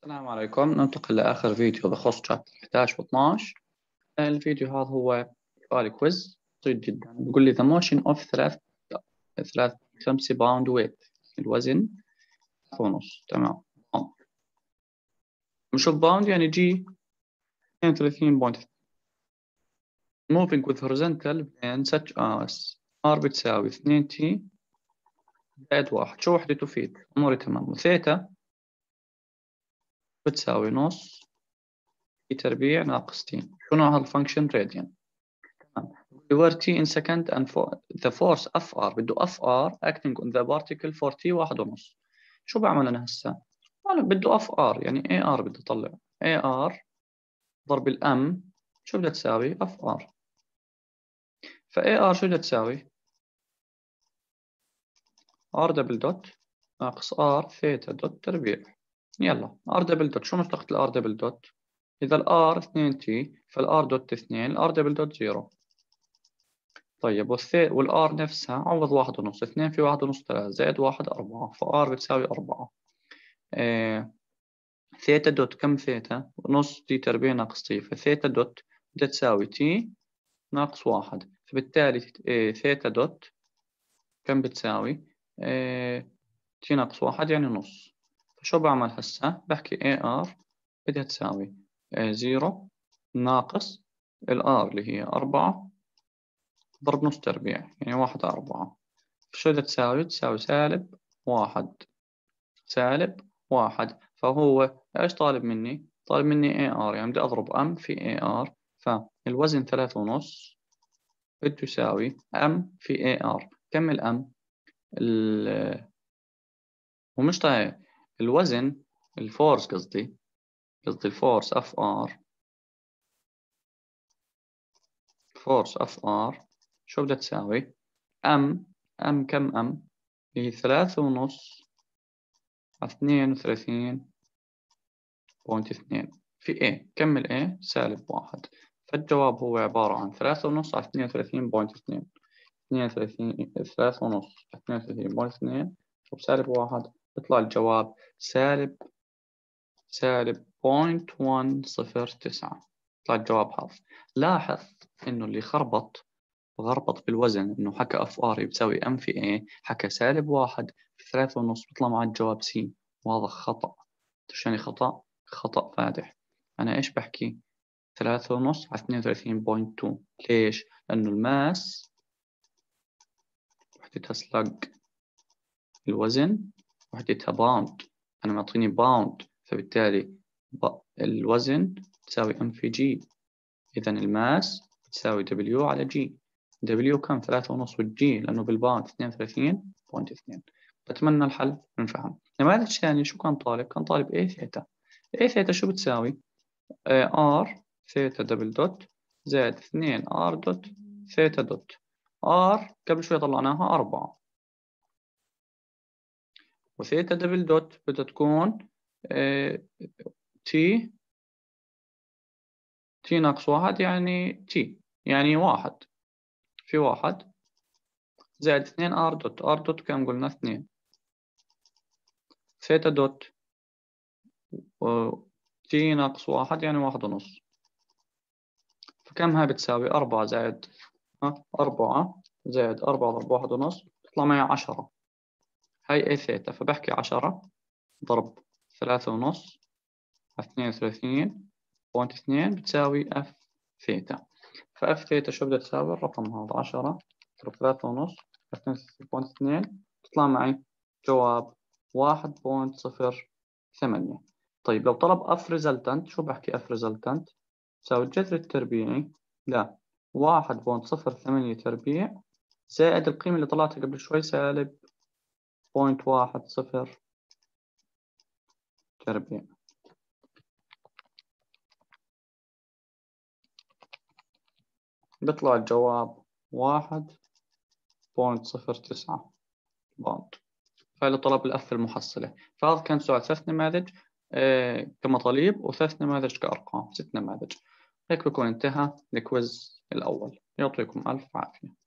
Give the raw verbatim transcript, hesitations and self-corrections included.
السلام عليكم. ننتقل لآخر فيديو بخص شابتر إحدى عشر و اثنا عشر. الفيديو هذا هو سؤال كويز بسيط جدا. بيقول لي the motion of ثلاث ثلاث خمسة باوند weight، الوزن ونص. تمام. نشوف باوند يعني جي اثنين وثلاثين فاصلة moving with horizontal plane such as r بتساوي اثنين تي زائد واحد. شو وحدة تفيد؟ أموري تمام. وثيتا بتساوي نص في تربيع ناقص تي. شو نوع هالفانكشن؟ راديان. where t in second and for the force Fr بده Fr acting on the particle for t واحد ونص. شو بعمل أنا هسا؟ أنا بده Fr يعني A R بدي أطلع A R ضرب الأم شو بدها تساوي؟ Fr. ف A R شو بدها تساوي؟ R دبل دوت ناقص R ثيتا دوت تربيع. يلا R دبل دوت شو مشتقة ال R دبل دوت؟ إذا ال R اثنين تي فال R دوت اثنين ال R دبل دوت زيرو. طيب والثي والآر نفسها عوض واحد ونص. اثنين في واحد ونص ثلاثة زائد واحد أربعة، فآر بتساوي أربعة. اه ثيتا دوت كم ثيتا؟ نص تي تربيع ناقص تي، فثيتا دوت بدها تساوي تي ناقص واحد، فبالتالي اه ثيتا دوت كم بتساوي؟ اه تي ناقص واحد يعني نص. فشو بعمل هسا؟ بحكي اي ار بدها تساوي اه زيرو ناقص الآر اللي هي أربعة ضرب نص تربيع يعني واحد أربعة. شو بدها تساوي؟ تساوي سالب واحد سالب واحد. فهو إيش طالب مني؟ طالب مني اي ار يعني بدي أضرب أم في اي ار. فالوزن ثلاثة ونص بده يساوي أم في اي ار. كم الأم؟ ال ومش طيب الوزن الفورس قصدي قصدي الفورس اف ار فورس اف ار شو بدها تساوي؟ أم أم كم أم؟ هي ثلاثة ونص اثنين وثلاثين بوينت اثنين في A. كمل A سالب واحد. فالجواب هو عبارة عن ثلاثة ونص على اثنين وثلاثين بوينت اثنين. اثنين وثلاثين ثلاثة ونص اثنين وثلاثين بوينت اثنين وسالب واحد يطلع الجواب سالب سالب بوينت واحد صفر تسعة. يطلع الجواب هذا. لاحظ إنه اللي خربط غربط بالوزن إنه حكى اف ار بتساوي ام في A، حكى سالب واحد في ثلاثة ونص بيطلع مع الجواب سي، وهذا خطأ. ايش يعني خطأ؟ خطأ فادح. أنا إيش بحكي؟ ثلاثة ونص على اثنين وثلاثين بوينت اثنين. ليش؟ لأنه الماس وحدتها سلج، الوزن وحدتها باوند. أنا معطيني باوند، فبالتالي الوزن تساوي ام في جي. إذا الماس تساوي دبليو على جي. دبليو كم؟ ثلاثة ونص، والجي لأنه بالباوند اثنين وثلاثين بوينت اثنين. بتمنى الحل ينفهم. نماذج الثاني شو كان طالب؟ كان طالب A ثيتا. A ثيتا شو بتساوي؟ ار ثيتا دبل دوت زائد اثنين ار دوت ثيتا دوت. ار قبل شوي طلعناها أربعة، وثيتا دبل دوت بدها تكون اه تي تي ناقص واحد يعني تي يعني واحد في واحد زائد اثنين ار دوت. ار دوت كم قلنا؟ اثنين. ثيتا دوت تي ناقص واحد يعني واحد ونص. فكم هاي بتساوي؟ أربعة زائد ها أربعة زائد أربعة ضرب واحد ونص تطلع معي عشرة. هاي اي ثيتا، فبحكي عشرة ضرب ثلاثة ونص على اثنين وثلاثين بوينت اثنين بتساوي اف ثيتا. فاف ثيتا شو بدها تساوي؟ الرقم هذا عشرة ضرب ثلاثة ونص على اثنين وثلاثين بوينت اثنين تطلع معي جواب واحد بوينت صفر ثمانية. طيب لو طلب اف ريزلتنت شو بحكي؟ اف ريزلتنت تساوي الجذر التربيعي لا واحد بوينت صفر ثمانية تربيع زائد القيمة اللي طلعتها قبل شوي سالب بوينت واحد صفر تربيع. بيطلع الجواب واحد بوينت صفر تسعة باوند. فهذا طلب الأف المحصلة. فهذا كان سؤال ثلاث نماذج آه كمطالب وثلاث نماذج كأرقام، ست نماذج. هيك بكون انتهى الكويز الأول. يعطيكم ألف عافية.